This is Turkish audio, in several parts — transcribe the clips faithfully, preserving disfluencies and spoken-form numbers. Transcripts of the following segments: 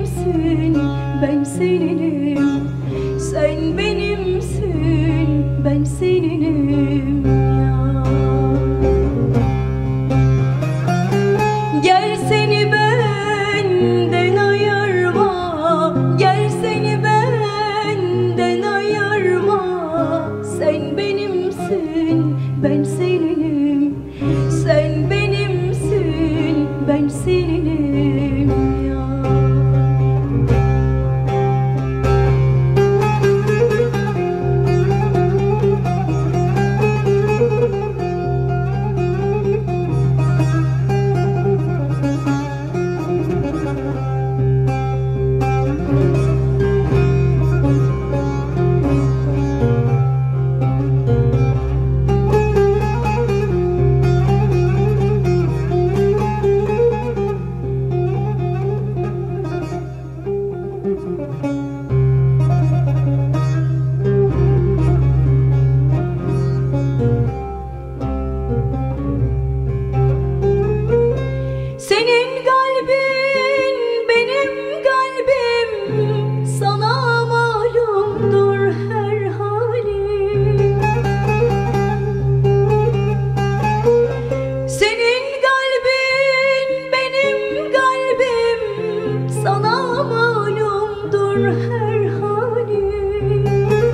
benimsin, ben seninim. Sen benimsin, ben seninim ya. Gel seni benden ayırma, gel seni benden ayırma. Sen benimsin, ben seninim. Sen benimsin, ben seninim ya. Senin kalbin benim kalbim, sana malumdur her halim. Senin kalbin benim kalbim, sana malumdur her halim.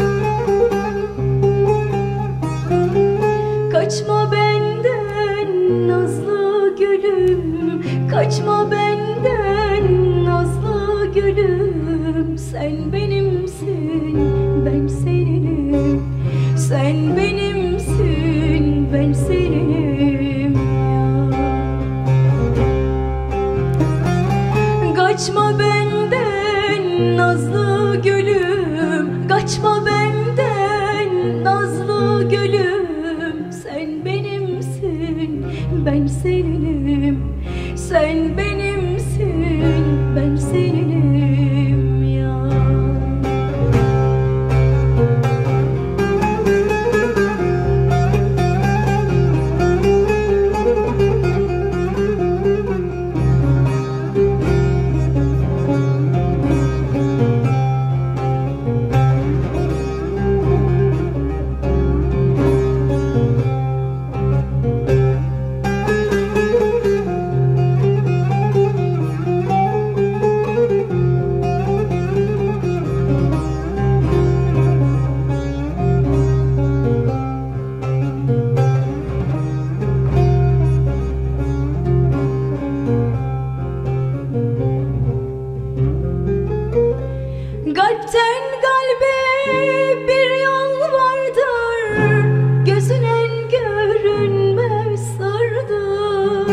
Kaçma benden nazlı gülüm, kaçma benden nazlı gülüm. Sen benimsin, ben seninim. Sen benimsin, ben seninim ya. Kaçma benden nazlı gülüm, kaçma benden nazlı gülüm. Sen benimsin, ben seninim. Sen benimsin, ben seninim ya. Kalpten kalbe bir yol vardır, gözünen görünmez sırdır.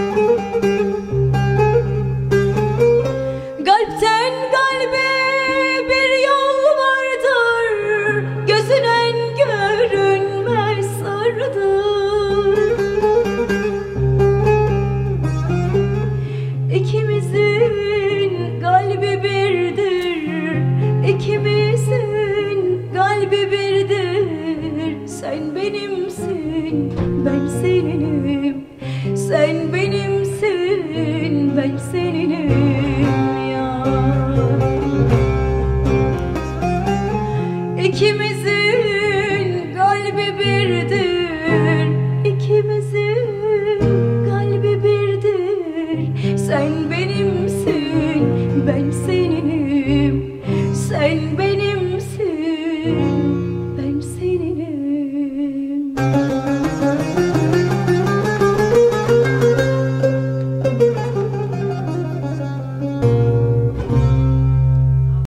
Kalpten kalbe bir yol vardır, gözünen görünmez sırdır. İkimizin kalbi birdir, İkimizin kalbi birdir. Sen benimsin, ben seninim. Sen benimsin, ben seninim ya. İkimiz